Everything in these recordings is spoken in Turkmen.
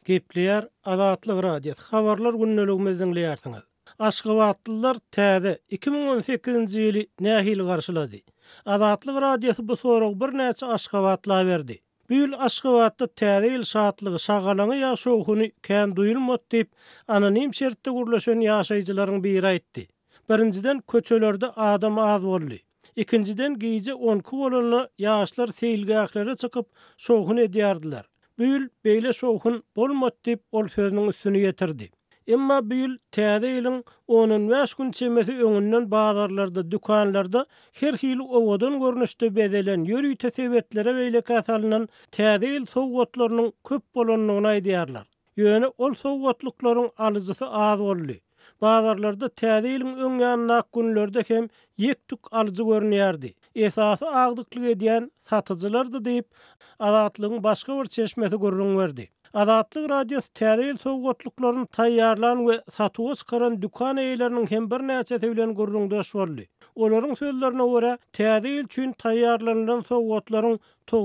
Gepleýär Azatlyk radio habarlar günneligimizden dinleýärsiňiz. Aşgabatlylar täze 2018-nji ýyly nähili garşylady. Azatlyk radiosu bu sorag bir näçe Aşgabatlyğa berdi. Bu ýyl Aşgabatda täze ýyl şatlygy şagalany ýaşawyny kän duýulmady diýip anonim şertde gurlaşan ýaşaýjylaryň biri aýtdy. Birinciden köçelerde adam az boldy. İkinciden giyce 10 bolanly ýaşlar seýilgäklere çykyp şowhun edýärdiler. Bu ýyl beýle şowhun bolmady diýip ol sözüniň üstüne ýetirdi. Emma bu ýyl täze ýylyň 10-5 gün çemesi öňünden bazarlarda, dükanlarda her hili owadan görnüşde bedelen ýörüý tesebetlere beýle kasalynan täze ýyl sowgatlarynyň köp bolanyny aýdýarlar. Ýöne ol sowgatlyklaryň alyjysy az boldy. Bazarlarda täze ýylyň öň ýanyna günlerde hem ýektuk alyjy görnýärdi. Esasy agdyklyk edýän satyjylardy diýip Azatlygyň başga bir çeşmesi gurrun berdi. Azatlyk radiosu täze ýyl sowgatlyklaryny taýýarlan we satyga çykaran dükan eýleriniň hem bir näçe bilen gurrundaş boldy. Olaryň sözlerine görä, täze ýyl üçin taýýarlanan sowgatlaryň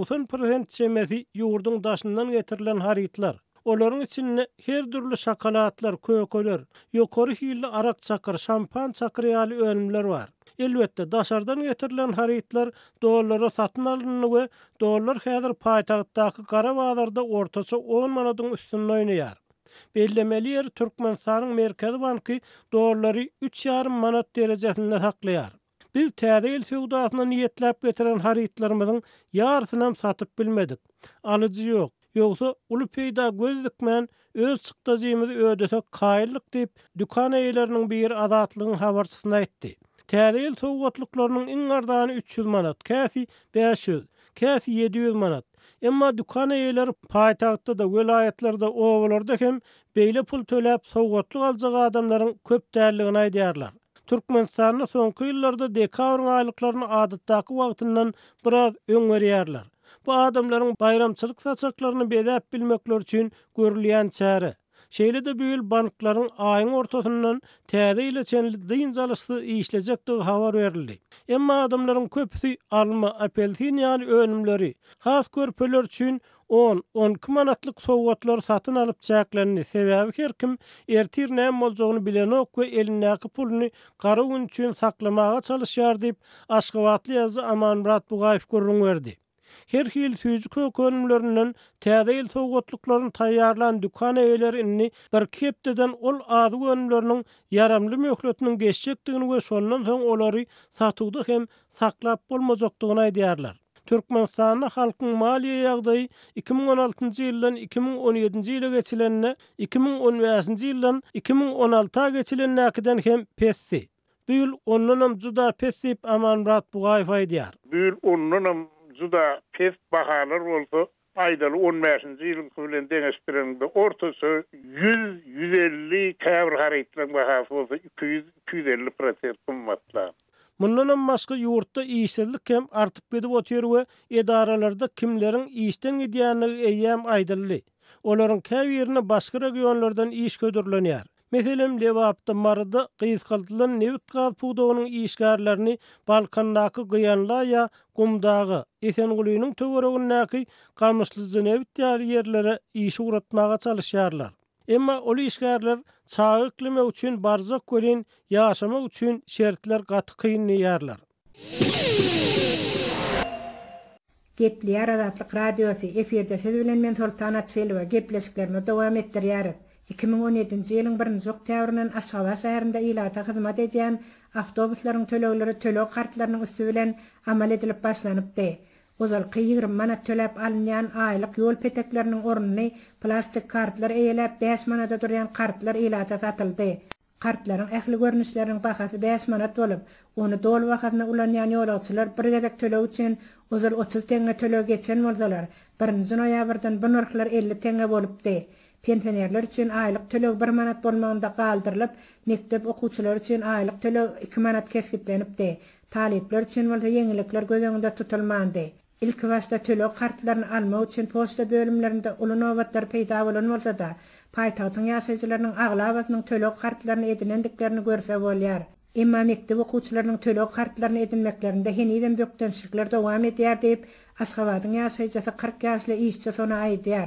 90% çemesi ýurduň daşyndan getirilen harytlar. Olaryň içinde her türlü şokoladlar, kökeler, ýokary hilli arak çakır, şampan çakır ýaly önümler bar. Elbetde daşardan getirilen harytlar dollara satyn alynýar we dollar häzir paýtagtdaky gara bazarda ortaça 10 manatyň üstünde oýnaýar. Bellemeli ýer Türkmenistanyň Merkezi banky dollary 3,5 manat derejesinde saklaýar. Biz täze ýyl sowdasyna niýetlep getiren harytlarymyzyň ýarsyny satyp bilmedik. Alyjy ýok. Ýogsa uly peýda göz dikmän öz çykdyjymyzy ödesek kaýlyk diýip dükan eýleriniň bir Azatlygyň habarçysyna aýtdy. Täze ýyl sowgatlyklarynyň iň ardany 300 manat, käsi 500, käsi 700 manat. Emma dükan eýleri paýtagtda da, welaýatlerde, owalarda hem beýle pul töläp sowgatlyk aljak adamlaryň köp därligini aýdýarlar. Türkmenistanyň soňky ýyllarda dekabryň aýlyklaryny adatdaky wagtyndan biraz öňgerýärler. Bu adamlaryň bayramçylyk saçaklaryny bedäp bilmekler üçin görülýän çäre. Şeýle de bu ýyl banklaryň aýyň ortasyndan täze ýyla çenli dynjalyşy işlejekdigi habar berildi. Emma adamlaryň köpüsi alma, apelsin ýaly önümleri, has körpeler üçin 10-12 manatlyk sowgatlar satyn alyp çäklendi. Sebäbi her kim ertir näme boljagyny bilenok we elindäki puluny gara gün üçin saklamaga çalışýar diýip Aşgabatly ýazy Amanmurat Bugaýew gurrun berdi. Her hil süýjük kökenlerinden täze ýyl sowgatlyklaryny taýýarlan dükan eýlerini bir kepdeden ol ady gönümleriniň yaramly möhletiniň geçjekdigini we şondan soň olary satywda hem saklap bolmajakdygyny aýdýarlar. Türkmenistanyň halkyň maliýe ýagdaýy 2016-njy ýyldan 2017-nji ýyla geçilenine 2015-nji ýyldan 2016-a geçilenäkiden hem pessi. Bu ýyl ondan juda pes diýip Amanmurat Bugaýew aýdýar. Bu ýyl ondan juda pes bahalar bolsa aýdaly 15-nji ýylyň bilen deňeşdirende ortasy 100-150 käbir harytlaryň bahasy bolsa 200-250% kymmatlar. Mundan başga ýurtda işsizlik hem artyp gidip otýar we edaralarda kimleriň işden gidýänligi eýýäm aýdyldy. Olaryň käbirine başga regionlardan iş gödürlenýär. Meselem Lewapda Marda gysgaldylan newit gaz puwdagynyň işgärlerini Balkandaky Gyýanla ýa Gumdagy, Esengulynyň töweregindäki Gamyslyzy newit ýerlere iş uratmaga çalışýarlar. Emma ol işgärler çağı iklim üçin barzak gören ýaşamak üçin şertler gaty kynýarlar. Gepleýär Azatlyk radiosu eferde siz bilen men Sultanat Selwa gepleşiklerini dowam etdirýär. 2017-nji ýylyň 1-nji oktýabryndan Aşgabat şäherinde ýylata hyzmat edýän awtobuslaryň tölegleri tölek kartlarynyň üstü bilen amal edilip başlanypdy. Ozal 20 manat töläp alynýan aýlyk ýol petekleriniň ornuny plastik kartlar eýelep 5 manata durýan kartlar ýylata satyldy. Kartlaryň ähli görnüşleriniň bahasy 5 manat bolup, onu dol wagtyna ulanýan ýolagçylar bir gezek tölek üçin ozal 30 teňe tölek geçen bolsalar, 1-nji noýabrdan bu narhlar 50 teňe bolupdy. Pensionerler üçin aýlyk tölek 1 manat bolmagynda galdyrylyp, mektep okuwçylar üçin aýlyk tölek 2 manat keskitlenipdi. Talipler üçin bolsa ýeňilikler göz öňünde tutulmandy. İlk wagtda tölek kartlaryny almak üçin posta bölümlerinde uly nowbatlar peýda bolan bolsa da, paýtagtyň ýaşaýjylarynyň aglabasynyň tölek kartlaryny edinendiklerini görse bolýar. Emma mektep okuwçylarynyň tölek kartlaryny edinmeklerinde heniden bökdençlikler dowam edýär diýip Aşgabatyň ýaşaýjysy 40 ýaşly işçi sona aýdýar.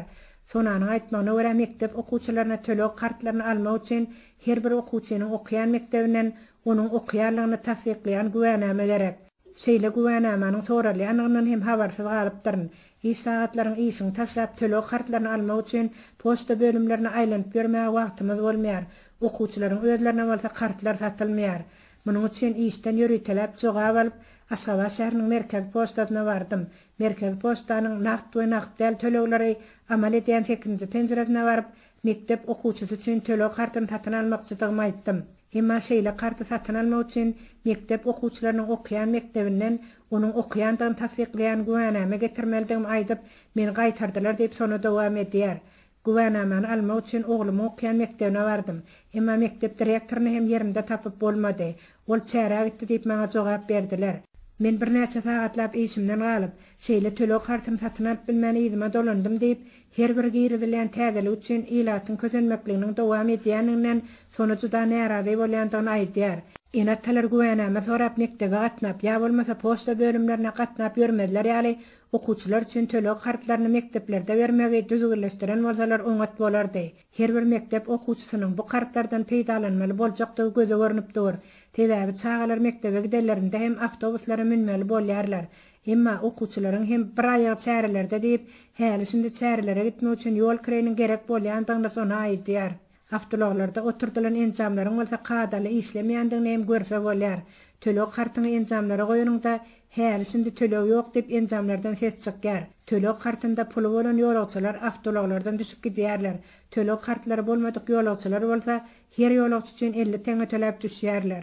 Sonanyň aýtmagyna görä mektep okuwçylaryna tölek kartlaryny almak üçin her bir okuwçynyň okuyan mektebinden onuň okuýarlygyny tasdikleýän güwänäme gerek. Şeýle güwänämanyň soralýanynyň hem habarsyz galypdyryn. İsaatlaryň işini taşlap tölek kartlaryny almak üçin posta bölümlerine aýlanyp görmäge wagtymyz bolmaýar. Okuwçylaryň özlerine bolsa kartlar satylmaýar. Munyň üçin işden ýöretilip jogap alyp Aşgabat şäheriniň merkez postasyna bardym. Merkez postanyň naqd we naqd däl tölekleri amal edýän 8-nji penjeresine baryp mektep okuwçysy üçin tölek kartyny satyn almakçydygymy aýtdym. Emma şeýle karty satyn almak üçin mektep okuwçylarynyň okuyan mektebinden onuň okuýandygyny tasdikleýän güwänäme getirmelidigimi aýdyp meni gaýtardylar diýip sonu dowam edýär. Güwänämeni almak üçin oglumy okuyan mektebine bardym. Emma mektep direktoryny hem ýerinde tapyp bolmady. Ol çäre gitdi diýip maňa jogap berdiler. Men bir näçe sagatlap işimden galyp, şeýle tölek kartyny satyn alyp bilmän ýyzyma dolandym diýip, her bir girizilýän täzelik üçin ilatyň közenmekliginiň dowam edýäninden sonu juda närazy bolýandygyny aýdýar. Enatalar güwänäme sorap mektebe gatnap, ýa bolmasa posta bölümlerine gatnap ýörmediler ýaly okuwçylar üçin tölek kartlaryny mekteplerde bermegi düzgünleşdiren bolsalar oňat bolardy. Her bir mektep okuwçysynyň bu kartlardan peýdalanmaly boljakdygy göze görnüpdir. Tebäbi çağalar mektebe giderlerinde hem awtobuslara minmeli bolýarlar. Emma okuwçylaryň hem bir aýagy çärelerde diýip, häli şimdi çärelere gitmek üçin ýol kireniň gerek bolýandygyny sonu aýdýar. Awtologlarda oturdulan enjamlaryň bolsa kadaly işlemeýändigini hem görse bolýar. Tölek kartyny enjamlara goýanyňda häli şimdi tölek ýok diýip enjamlardan ses çykýar. Tölek kartynda puly bolan ýolagçylar awtologlardan düşüp gidýärler. Tölek kartlary bolmadyk ýolagçylar bolsa her ýolagçy üçin 50 teňe töläp düşýärler.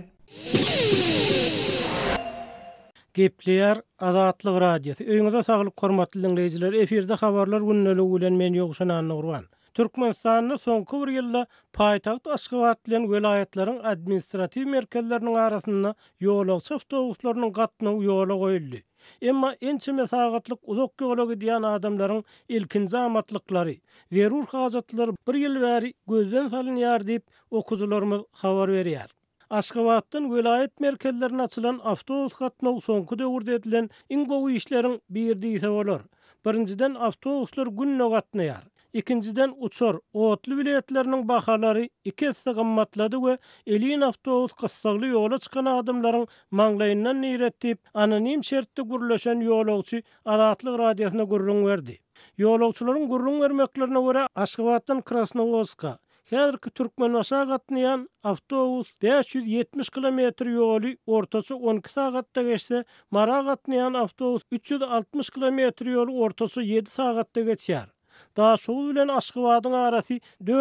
Gepleýär Azatlyk radiosu. Öňüňizde saglyk hormatly dinleýijiler, efirde habarlar günneligi bilen men Ýogşan Annurwan. Türkmenistanyň soňky bir ýylda paýtaxt Aşgabat bilen welaýatlaryň administrativ merkezleriniň arasynda ýolagçy awtobuslarynyň gatnawy ýola goýuldy. Emma ençe mesagatlyk uzak ýola gidýän adamlaryň ilkinji amatlyklary, zerur hajatlary bir ýyl bäri gözden salynýar diýip okuwçylarymyz habar berýär. Aşgabatdan welaýat merkezlerine açylan awtobus gatnawy soňky döwürde edilen iň gowy işleriň bir diýse bolar. Birinciden awtobuslar günne gatnaýar. İkinciden uçor, otlu biletlerinin bahalary 2 hisse gymmatlady we elin awtobus gyssaly ýola çykan adamlaryň maňlaýyndan niýretip anonim şertde gürleşen ýolagçy Azatlyk radiosyna gurrun berdi. Ýolagçylaryň gurrun bermeklerine görä Aşgabatdan Krasnovodska häzirki Türkmenbaşa gatnaýan awtobus 570 kilometr ýoly ortaçy 12 sagatda geçse, Mara gatnaýan awtobus 360 kilometr ýoly ortaçy 7 sagatda geçýär. Daha şol bilen Aşgabatyň arasy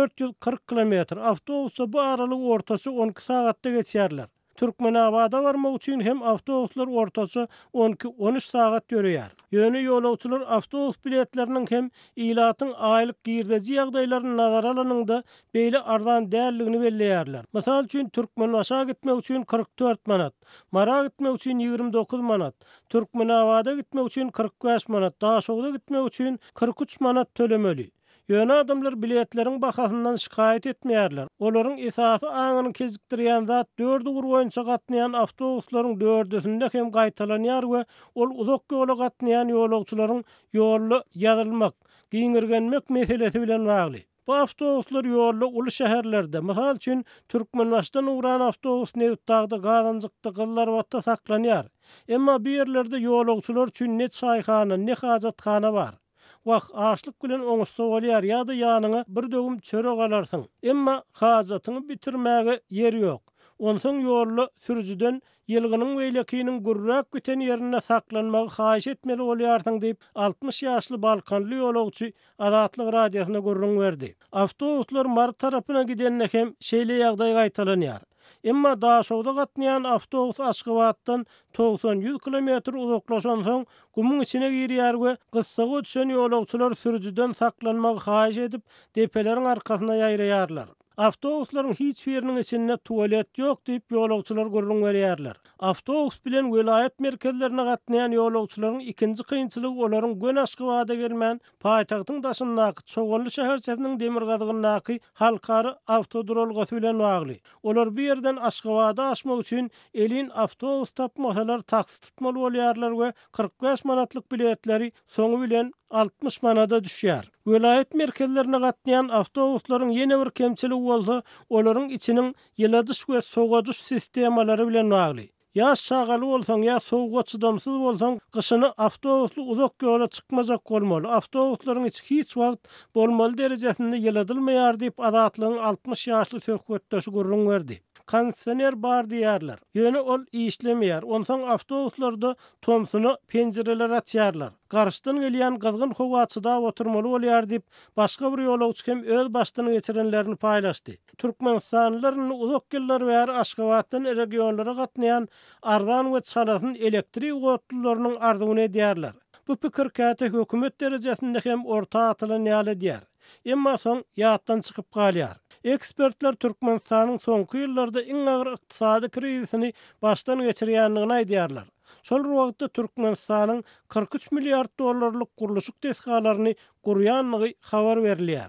440 kilometr. Awtobusda bu aralyk ortaçy 12 sagatda geçýärler. Türkmenabada barmak üçin hem awtobuslar ortaçy 12-13 sagat ýörýär. Ýöne ýolagçylar awtobus biletleriniň hem ilatyň aýlyk girdeji ýagdaýlaryny nazara alanyňda beýle arzan dälligini belleýärler. Mysal üçin Türkmenbaşa gitmek üçin 44 manat, Mara gitmek üçin 29 manat, Türkmenabada gitmek üçin 45 manat, Daşowda gitmek üçin 43 manat tölemeli. Ýöne adamlar biletleriň bahasyndan şikayet etmeýärler. Olaryň esasy aňyny kezikdirýän zat 4 gur boýunça gatnaýan awtobuslaryň 4-sinde hem gaýtalanýar we ol uzak ýola gatnaýan ýolagçylaryň ýolly ýazylmak, giňirgenmek meselesi bilen bagly. Bu awtobuslar ýolly uly şäherlerde, mysal üçin Türkmenbaşdan uğran awtobus Newtdagda, Gazanjykda, Gyllarbatda saklanýar. Emma bu ýerlerde ýolagçylar üçin ne çaýhana, ne hajatkana bar. Waq açlyk bilen oňuşsa bolýar ýa-da ýanyňa bir dögüm çörek alarsyň. Emma hajatyny bitirmäge ýer ýok. Onsoň ýolly sürüjiden ýylgynyň beýlekiniň gurrak güten ýerine saklanmagy haýyş etmeli bolýarsyň diýip 60 ýaşly Balkanly ýolagçy Azatlyk radiosyna gurrun berdi. Awtobuslar Mar tarapyna gidende hem şeýle ýagdaý gaýtalanýar. Emma Daşowda gatnaýan awtobus Aşgabatdan 90-100 kilometr uzaklaşan soň gumyň içine girýär we gyssaga düşen ýolagçylar sürüjiden saklanmagy haýyş edip depeleriň arkasyna ýaýraýarlar. Awtobuslaryň hiç biriniň içinde tualet ýok diýip ýolagçylar gurrun berýärler. Awtobus bilen welaýat merkezlerine gatnaýan ýolagçylaryň ikinji kynçylygy olaryň Gön Aşgabada gelmän paýtagtyň daşyndaky Çoğunly şäherçesiniň demirgadygynaky halkary awtodrolgasy bilen bagly. Olar bu ýerden Aşgabada aşmak üçin elin awtobus tapmasalar taksi tutmaly bolýarlar we 45 manatlyk biletleri soňu bilen 60 manada düşýär. Vilayet merkezlerine gatnayan awtobuslaryň ýene bir kemçiligi bolsa, olaryň içiniň ýyladyş we sowadyş sistemalary bilen bagly. Ya şagaly bolsaň, ya sowga çydamsyz bolsaň, gyşyny awtobusly uzak ýola çykmajak bolmaly. Awtobuslaryň içi hiç wagt bolmaly derejesinde ýyladylmaýar diýip adatlygyň 60 ýaşly söhbetdeşi gurrun berdi. Kondisioner bar diýerler. Ýöne ol işlemeýär. Onsoň awtobuslarda tomsuny penjireler açýarlar. Garşdan gelýän gazgyn howaçyda oturmaly bolýar diýip başga bir ýolagçy hem öz başdan geçirenlerini paýlaşdy. Türkmenistanlylaryň uzak ýyllar bäri Aşgabatdan regionlara gatnaýan arzan we çalasyn elektrik gotlullarynyň arzuwyny edýärler. Bu pikir käte hökümet derejesinde hem orta atylan ýaly diýär. Emma soň ýatdan çykyp galýar. Ekspertler Türkmenistanyň soňky ýyllarda iň agyr ykdysady krizisini başdan geçirýändigini aýdýarlar. Şol wagtda Türkmenistanyň 43 milliard dollarlyk guruluşyk tesgalaryny gurýanlygy habar berilýär.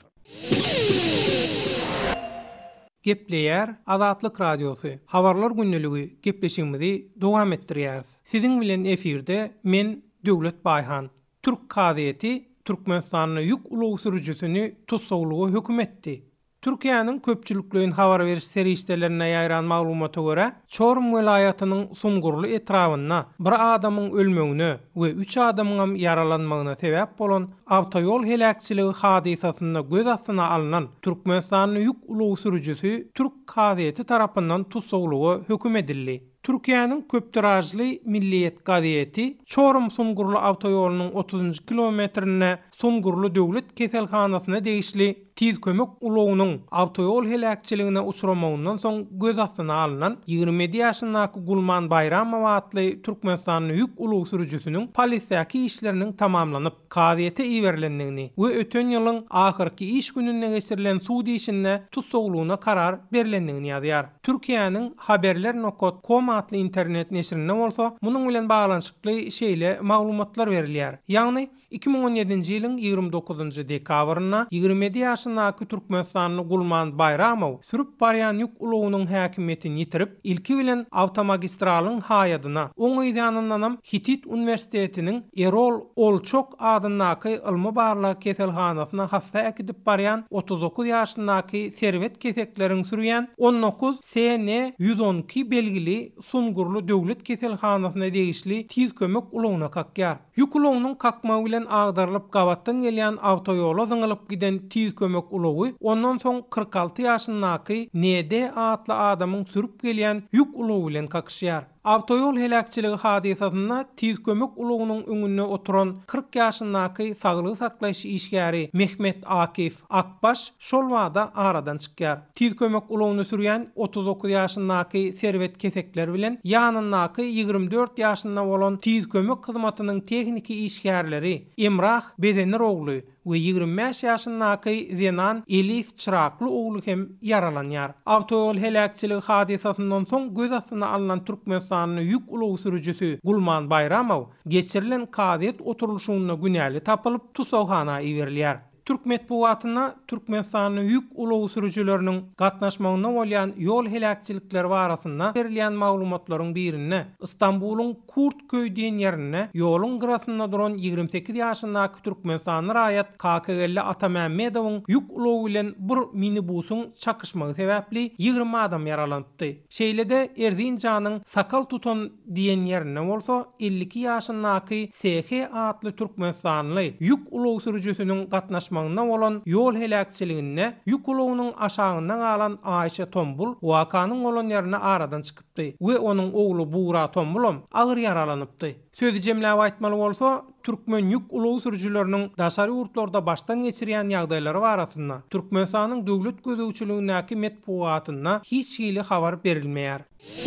Gepleýär Azatlyk radiosu. Habarlar günneligi gepleşigimizi dowam etdirýär. Siziň bilen efirde men Döwlet Baýhan. Türk gazetesi Türkmenistanyň ýük ulugy sürüjüsini tutsaglygy hökm etdi. Türkiýanyň köpçülikliğin habar beriş serişdelerine ýaýran maglumaty görä, Çorum welaýatynyň Sungurly etrawyna bir adamyň ölmegine we 3 adamyň yaralanmagyna sebäp bolan awtoýol helakçyligi hadisasyna göz astyna alynan Türkmenistanyň ýük ulugy sürüjüsi Türk gazetesi tarapyndan tutsaglygy hökm edildi. Türkiýanyň köptirajly Milliýet gazetesi Çorum Sungurly awtoýolunyň 30-njy kilometrine Sungurly döwlet keselhanasyna degişli tiz kömek ulugynyň awtoýol helakçyligine uçramagyndan soň göz astyna alynan 27 ýaşyndaky Gulman Bayramow atly Türkmenistanyň ýük ulugy sürüjüsiniň polisiýa işleriniň tamamlanyp gazetete iýerilendigini we öten ýylyň ahyrky iş gününe geçirilen sudy işine tutsaglygyna karar berilendigini ýazýar. Türkiýanyň haberler.com atly internet neşrine bolsa, munyň bilen baglanyşykly şeýle maglumatlar berilýär. Ýagny 2017-nji ýylyň 29-njy dekabryna 27 ýaşyndaky Türkmenistanyň Gulman Bayramow sürüp barýan ýük ulugynyň häkimetini ýitirip, ilki bilen awtomagistralyň haýadyna oňaýdanyndanam Hitit Universitetiniň Erol Olçok adyndaky ilmi barlyk keselhanasyna hassa ekidip barýan 39 ýaşyndaky serwet kesekleriň sürýän 19 SN 112 belgili Sungurly döwlet keselhanasyna degişli tiz kömek ulugyna kakýar. Ýük ulugynyň kakmagy bilen agdarylyp gabatdan gelýän awtoýola zyňylyp giden tiz kömek ulugy ondan soň 46 ýaşyndaky ND atly adamyň sürüp gelýän ýük ulugy bilen kakşýar. Awtoýol helakçyligi hadisasyna tiz kömek ulugynyň öňünde oturan 40 ýaşyndaky saglyk saklaýyş işgäri Mehmet Akif Akbaş şol wagda aradan çykýar. Tiz kömek ulugyny sürýän 39 ýaşyndaky serwet kesekler bilen ýanyndaky 24 ýaşynda bolan tiz kömek hyzmatynyň tehniki işgärleri Emrah Bedenir ogly we 25 ýaşyndaky Zenan Elif Çırakly ogly hem yaralanýar. Awtoýol helakçyligi hadisasyndan soň göz astyna alynan Türkmenistanyň ýük ulugy sürüjüsi Gulman Bayramow geçirilen gadet oturulşyna günäli tapylyp tutsaglygyna iberilýär. Türk medeniýetyna Türkmenistanyň ýük ulugy sürüjüleriniň gatnaşmagyna bolýan ýol helakçylikleri barasynda berilýän maglumatlaryň birine Istanbulyň Kurt köý diýen ýerine ýoluň gyrasynda duran 28 ýaşyndaky Türkmenistanyň raýat KKL Atamammedowyň ýük ulugy bilen bir minibusyň çakışmagy sebäpli 20 adam yaralanypdy. Şeýlede Erzinjanyň Sakal tutan diýen ýerine bolsa 52 ýaşyndaky SH atly Türkmenistanyň ýük ulugy sürüjüsiniň gatnaşmagyna bolan ýol helakçyligine ýük ulugynyň aşagyndan galan Aýşe Tombul wakanyň bolan ýerine aradan çykypdy we onuň ogly Buğra Tombulum agyr yaralanypdy. Sözü jemläp aýtmaly bolsa, Türkmen ýük ulugy sürüjüleriniň daşary urtlarda başdan geçirýän ýagdaýlary barasynda Türkmenistanyň döwlet gözegçiligindäki medeniýetyna hiç hili habar berilmeýär.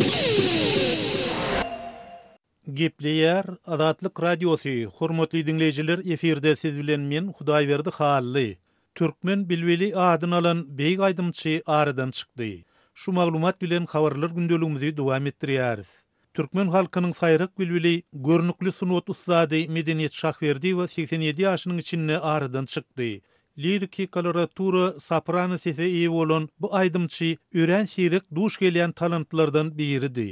Gepleýär Azatlyk radiosu. Hormatly dinleýijiler, eferde siz bilen men Hudaýberdi Hally. Türkmen bilbili adyny alan beýik aýdymçy aradan çykdy. Şu maglumat bilen habarlar gündeligimizi dowam etdirýäris. Türkmen halkynyň saýryk bilbili görnükli sunut ustady Medeniýet Şahberdi we 87 ýaşynyň içinde aradan çykdy. Liriki koloratura soprano sesi iyi bolan bu aýdymçy ören şirik duş gelýän talantlardan biridi.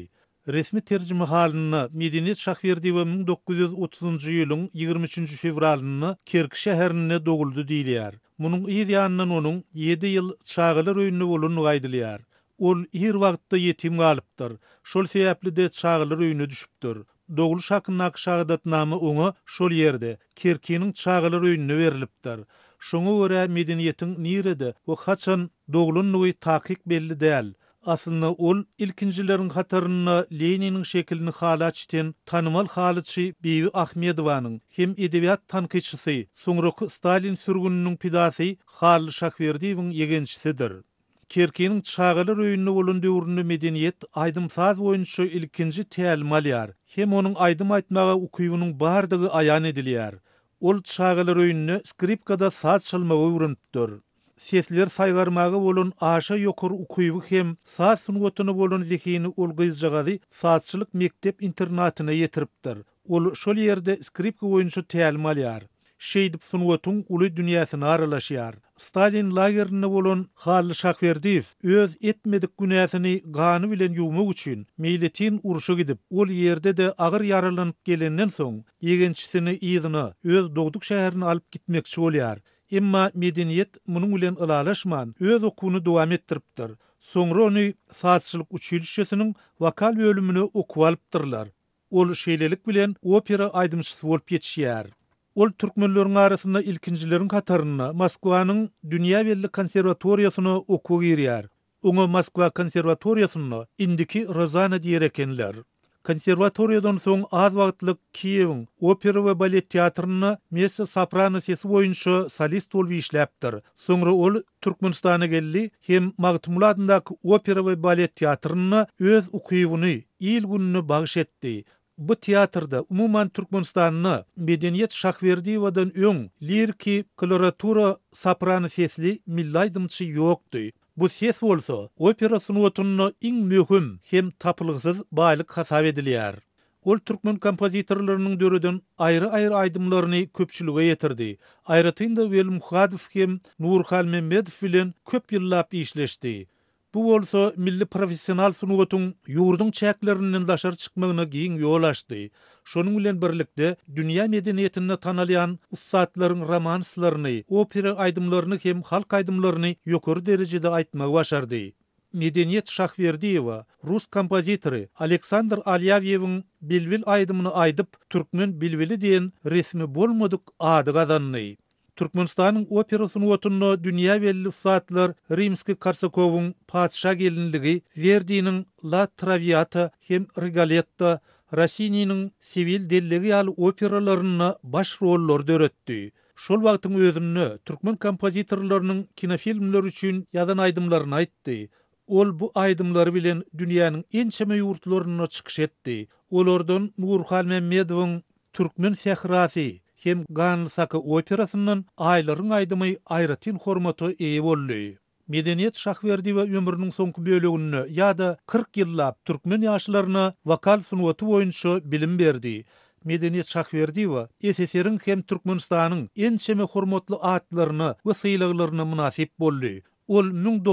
Resmi terjime halyny Medeniyet Şahberdiýew 1930-njy ýylyň 23 fevralyny Kerki şäherinde doguldy diýilýär. Munyň ýa-da onuň 7 ýyl çağılar öýünde bolan gaýdylýar. Ol her wagtda ýetim galypdyr. Şol sebäpli de çağılar öýüne düşüpdir. Doguluş hakyna şahadatnamy oňa şol ýerde Kerkiniň çağılar öýüne berilipdir. Şoňa görä medeniýetiň nirede we haçan dogulunlygy takyk belli däl. Aslında ol ilkinjilerin hataryna Leninin şeklini halaçten tanımal halıçy Bibi Ahmedowanyň hem edebiýat tankyçysy, soňraky Stalin sürgüniniň pidasy Halil Şahberdiýewiň ýegençisidir. Kerkiniň çağılar öýünde bolan döwründe medeniýet aýdymsaz boýunça ilkinji tälim alýar. Hem onuň aýdym aýtmagy ukybynyň bardygy aýan edilýär. Ol çağılar öýünde skripkada saz çalmagy öwrenipdir. Sesler saygarmagy bolan aşa ýokary ukyby hem saz sunugatyny bolan zehini ol gyzjagazy sazçylyk mektep internatyna ýetiripdir. Ol şol ýerde skripka boýunça tälim alýar. Şeýdip sunugatyň uly dünýäsyna aralaşýar. Stalin lagerine bolan Halil Şahberdiýew öz etmedik günäsini gany bilen ýuwmak üçin milletin uruşa gidip ol ýerde de agyr yaralanyp gelenden soň ýegençisini ýygyna öz dogduk şäherine alyp gitmekçi bolýar. Emma medeniýet munyň bilen ylalaşman öz okuwyny dowam etdiripdir. Soňra ony sazçylyk uçulşysiniň vokal bölümini okup alypdyrlar. Ol şeýlelik bilen opera aýdymçysy bolup ýetişýär. Ol türkmenleriň arasynda ilkinjilerin hataryna Moskwanyň Dünýä belli konserwatoriýasyna okuw girýär. Oňa Moskwa konserwatoriýasyna indiki Rozana diýerekenler. Konserwatoriýadan soň az wagtlyk Kiýewiň opera we balet teatryna messe soprano sesi boýunça solist bolup işläpdir. Soňra ol Türkmenistana geldi hem Magtymul adyndaky opera we balet teatryna öz ukybyny, il gününi bagyş etdi. Bu teatrda umuman Türkmenistanyny Medeniýet Şahberdiýewiň öň liriki koloratura soprano sesli milli aýdymçy ýokdy. Bu ses bolsa opera sunugatyny iň möhüm hem tapylgysyz baýlyk hasap edilýär. Ol türkmen kompozitorlarynyň döreden aýry-aýry aýdymlaryny köpçülige ýetirdi. Aýratynda Veli Muhadow hem Nurhal Memmedow bilen köp ýyllap işleşdi. Bu bolsa milli professional sunugatyň ýurdun çäklerinden daşar çykmagyna giň ýol açdy. Şonuň bilen birlikde dünýä medeniýetini tanalyan ustadlaryň romanslaryny, opera aýdymlaryny hem halk aýdymlaryny ýokary derejede aýtmagy başardy. Medeniýet Şahberdiýew rus kompozitory Aleksandr Alyavyewň Bilbil aýdymyny aýdyp türkmen bilbili diýen resmi bolmadyk ady gazandy. Türkmenistanyň opera sunugatyny dünýä belli ustadlar Rimski-Korsakowyň Padşa gelinligi, Verdi'niň La Traviata hem Rigoletto, Rossini'niň Sevil delligi ýaly operalaryna baş rollar döretdi. Şol wagtyň özünde türkmen kompozitorlarynyň kinofilmler üçin ýazan aýdymlaryny aýtdy. Ol bu aýdymlary bilen dünýäniň ençeme ýurtlaryna çykyş etdi. Olardan Nurhal Memmedowyň Türkmen sehrasy hem Ganlsaka operasynyň aýlaryň aýdymy aýratyn hormaty eýe boldy. Medeniýet Şahberdiýew ömrüniň soňky böleginde ýa-da 40 ýyllap türkmen ýaşlaryna vokal sunugaty boýunça bilim berdi. Medeniýet Şahberdiýew SSR-iň hem Türkmenistanyň ençeme hormatly atlaryna we syýlagylaryna munasip boldy. Ol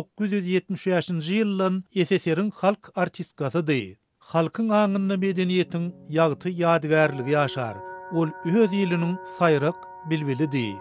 1970-njy ýyldan SSR-iň halk artistkasydy. Halkyň aňynda medeniýetiň ýagty ýadygärligi ýaşar. Ol öz ýylanyň saýrak bilbilidir.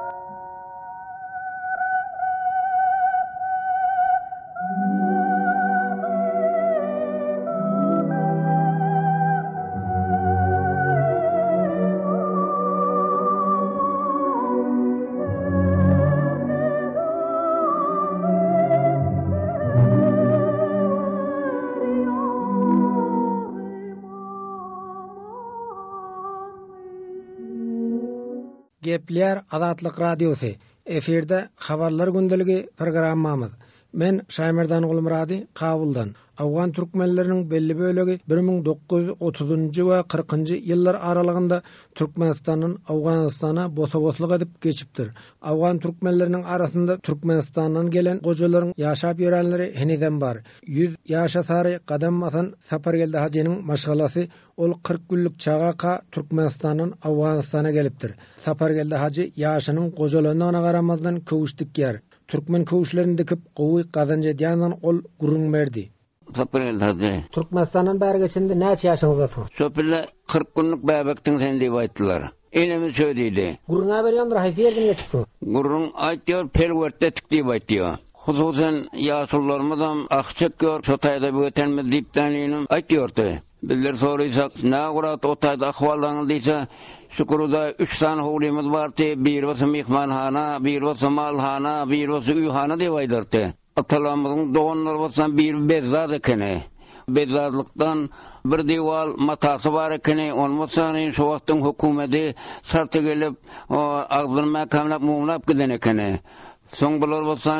Gepler Azatlyk Radiosu. Eferde habarlar gündeligi programmamız. Men Şaýmerdan Gulmurady Kabuldan. Awgan türkmenleriniň belli bölegi 1930-njy we 40-njy ýyllar aralygynda Türkmenistanyň Awganystana bosa-bosluk edip geçipdir. Awgan türkmenleriniň arasynda Türkmenistanyň gelen gojalaryň ýaşap ýörenleri heniden bar. 100 ýaşa sary gadam basan Sapargeldi hajynyň maşgalasy ol 40 günlük çaga Türkmenistanyň Awganystana gelipdir. Sapargeldi hajy ýaşynyň gojalaryna garamazdan köwüşdik ýer. Türkmen köwüşlerini dikip gowy gazanjy diýandan ol gurrun berdi. Sapırın tadı. Türkmenistan'dan beri geçindi näçe ýaşyňyzda tur? Şopilla 40 günlük bäbektiň sen diýip aýtdylar. Enemi söýdidi. Guruna berýändir, haýsy ýerden geçipdi? Gurrun aýtýar pelwertde tik diýip aýtdy. Hususan ýaşullarymyzam akçak gör, şotaýda bötenmi diýip däninim aýtýardy. Bizler soraýsak, nägurat otayda ahwallaryň diýse, şukuruda 3 tane howlymyz bardy, bir wasa mehmanhana, bir wasa malhana, bir wasa üýhana diýip aýdardy. Atalarymyzyň doganlary bolsa bir bezzat ekeni. Bezzatlıktan bir diwal matası bar ekeni, olmasa şu wagtyň hökümeti şarty gelip agdyr mäkamlap mumlap giden ekeni. Soň bular bolsa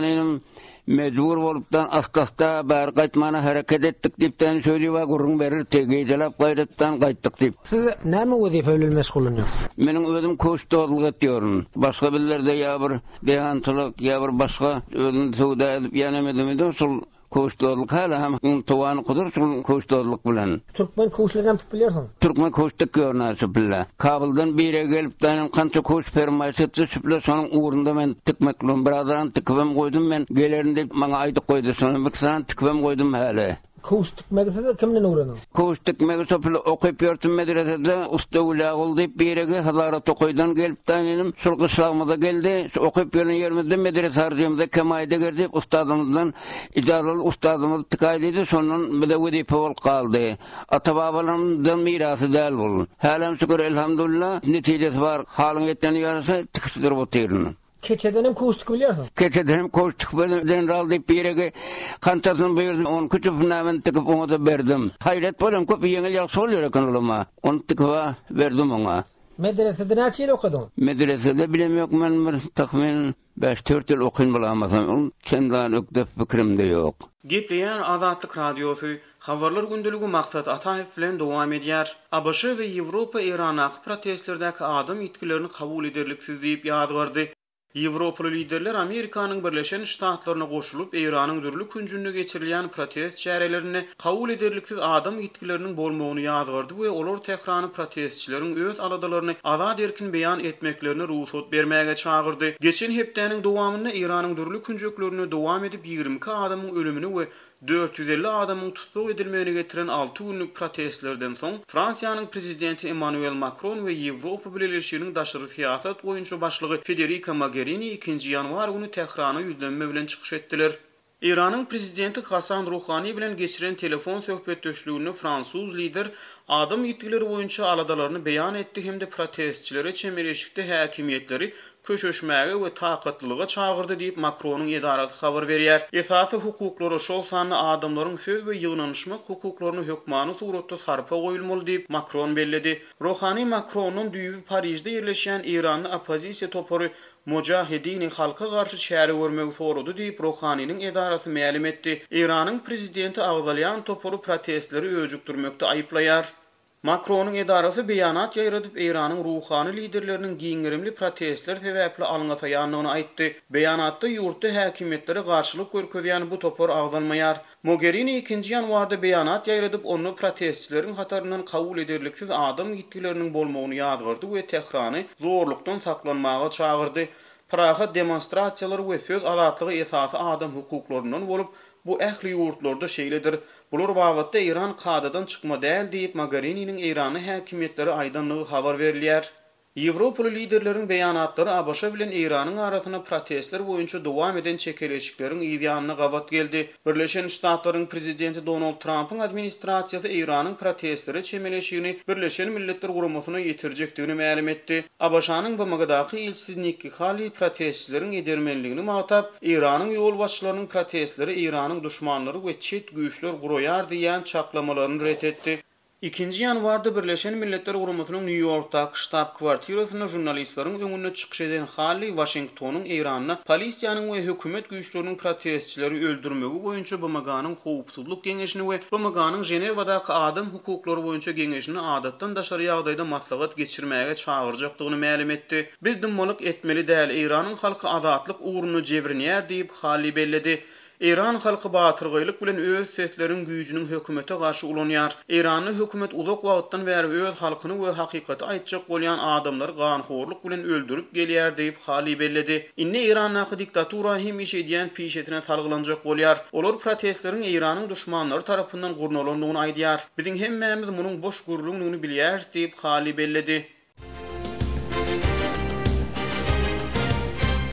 mecbur bolupdan askasta bar gaýtmana hareket etdik diýipden söýüp gurrun berir tegi jalap gaýratdan gaýtdyk diýip. Siz näme wezife bilen meşgullanýar? Meniň özüm koşdurlyk etýärm. Başga billerde ýa bir deýantlyk ýa bir başga özüm suwda edip ýanamedim şol koşdurlyk hala hem towany kudur şol koşdurlyk bilen. Türkmen koşlaryny tutup bilýärsiň? Türkmen koşdyk görnäse billa. Kabuldan bire gelip danym kança koş fermaýsy şüple şonuň uğrunda men tikmeklum birazdan tikbem goýdum men gelerinde maňa aýdyp goýdy şonu biksan tikbem goýdum hale. Koştuk medresede kimden öğrenin? Koştuk medresede okuyup yurtum medresede usta ula oldu birege Hazarat Tokoy'dan gelip danim şol kışlağımıza geldi. Okuyup yurun yerimizde medrese harcıyımızda kemayda geldi. Ustadımızdan icazlı ustadımız tıkaylıydı. Sonun bir de vazife ol kaldı. Atababalarımızdan mirası değil bu. Halam şükür elhamdülillah neticesi var. Halın ettiğini yarısa tıkıştır bu tirini. Keçedenim koştuk biliyorsun. Keçedenim koştuk ben raldı birege kantasını buyurdum. Onu küçük namen tıkıp ona da verdim. Hayret bolan köp yengil yak oluyor kanalama. Onu tıkıpa verdim ona. Medresede näçe ýyl okudun? Medresede bilem yok men bir tahmin 5-4 ýyl okuyun bulamasam. Kendilerine ökdep fikrimde yok. Gepleýän Azatlyk Radiosu habarlar gündülügi maksat Ataev bilen dowam edýär. ABC we Ýewropa Irana protestlerdäki adam ýetkilerini kabul ederliksiz diýip ýazgardy. Ýewropaly liderler Amerikanyň Birleşen Ştatlaryna goşulyp Iranyň dürli küncünde geçirilýän protest çärelerini kabul ederliksiz adam ýetkileriniň bolmagyny ýazgardy we olar tehrany protestçileriň öz aladalaryny azad erkin beýan etmeklerine ruhsat bermäge çağırdy. Geçen hepdäniň dowamynda Iranyň dürli künjeklerini dowam edip 22 adamyň ölümini we 450 adamyň tutup edilmegine getiren 6 günlük protestlerden soň Fransiýanyň prezidenti Emmanuel Macron we Ýewropa Birleşiginiň daşary siýasat boýunça başlygy Federica Mogherini 2-nji ýanwar güni Tehrana ýüzlenme bilen çykyş etdiler. İran'ın prezidenti Hasan Rouhani bilen geçiren telefon söhbetdeşligini Fransuz lider adam ýetkileri boýunça aladalaryny beýan etdi hem de protestçilere çemberleşikde häkimiýetleri köşeşmäge we takatlylyga çağırdy diýip Macronyň edarasy habar berýär. Esasy hukuklary şol sanly adamlaryň söz we ýygnanyşmak hukuklaryny hökmany suratda sarpa goýulmaly diýip Macron belledi. Rouhani Macronyň düýbi Parisde ýerleşýän Iranyň opozisiýa topory Mujahidin halka garşy şäher görmegi sorudy diýip Rouhanyň edarasy ma'lum etdi. Iranyň prezidenti agdalýan topory protestleri öjükdirmekde aýplaýar. Macronyň edarasy beýanat ýaýradyp Iranyň ruhany liderleriniň giňirimli protestler sebäpli alňasaýanlygyny aýtdy. Beýanatda ýurtda häkimetlere garşylyk görkezýän bu topor agdalmaýar. Mogherini 2-nji ýanwarda beýanat ýaýradyp onu protestçileriň hataryndan kabul ederliksiz adam ýetkileriniň bolmagyny ýazgyrdy we Tehrany zorlukdan saklanmaga çağırdy. Praga demonstrasiýalar we söz azatlygy esasy adam hukuklarynyň bolup bu ähli ýurtlarda şeýledir. Bular wagtda Iran kadadan çykma däl diýip Mogheriniň Irany häkimetleri aýdanlygy habar berilýär. Ýewropaly liderleriň beýanatlary ABC bilen Iranyň arasyna protestler boýunça dowam eden çekeleşikleriň ýanyna gabat geldi. Birleşen Ştatlaryň prezidenti Donald Trump'yň administrasiýasy Iranyň protestlere çemeleşigini Birleşen Milletler Guramasyna ýetirjekdigini ma'lum etdi. ABC-nyň BMG-daky elçisi Nikki Haley protestleriň edermenligini maňtap, Iranyň ýol başçylarynyň protestleri Iranyň düşmanlary we çet güýçler guraýar diýen çaklamalaryny ret etdi. 2-nji ýanwarda Birleşen Milletler Guramasynyň New Yorkdaky ştab-kwartirasyna jurnalistleriň öňüne çykyş eden Haley Washingtonyň Iranyna polisiýanyň we hökümet güýçleriniň protestçileri öldürmegi boýunça BMG-nyň howpsuzlyk geňeşini we BMG-nyň Jenewadaky adam hukuklary boýunça geňeşini adatdan daşary ýagdaýda maslahat geçirmäge çağırjakdygyny ma'lum etdi. Biz dummalyk etmeli däl, Iranyň halky azatlyk uğruny jebrinýär diýip Haley belledi. İran halky batyrgylyk bilen öz seslerin güýjüniň hökümete garşy ulanýar. Iranyň hökümet uzak wagtdan bäri öz halkyny we hakykaty aýtjak bolýan adamlar ganhorluk bilen öldürüp gelýär diýip hali belledi. Inne Iranyň diktatura hem iş edýän pişetine salgylanjak bolýar. Olar protestleriň Iranyň düşmanlary tarapyndan gurnalandygyny aýdýar. Biziň hemmämiz munyň boş gurrunlygyny bilýär diýip hali belledi.